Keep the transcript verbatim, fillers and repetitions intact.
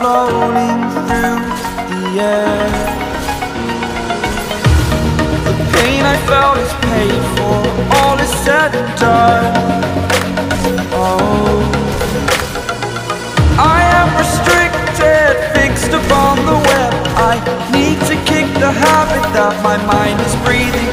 floating through the air. The pain I felt is paid for, all is said and done. Oh, I am restricted, fixed upon the web. I need to kick the habit that my mind is breathing